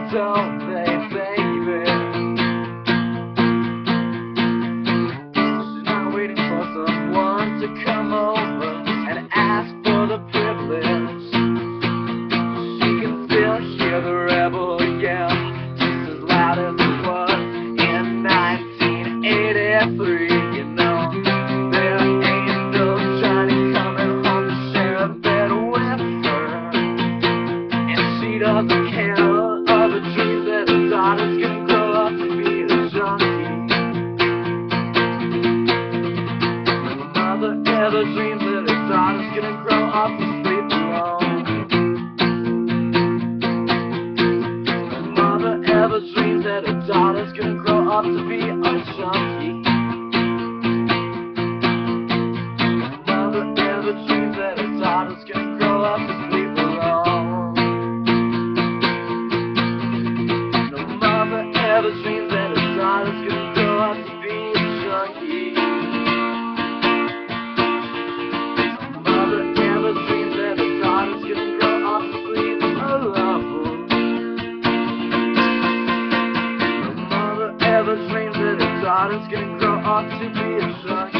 don't they, baby? She's not waiting for someone to come over and ask for the privilege. She can still hear the rebel yell just as loud as it was in 1983. You know, there ain't no Johnny coming home to share a bed with her, and she doesn't care of the dreams that her daughter's gonna grow up to be a junkie. No mother ever dreams that her daughter's gonna grow up to sleep alone. No mother ever dreams that her daughter's gonna grow up to be a junkie. No mother ever dreams that her daughter's gonna grow up to sleep alone. No mother ever dreams that her daughter's gonna grow up to be a junkie. No mother ever dreams that her daughter's gonna grow up to sleep alone. No mother ever dreams that her daughter's gonna grow up to be a junkie.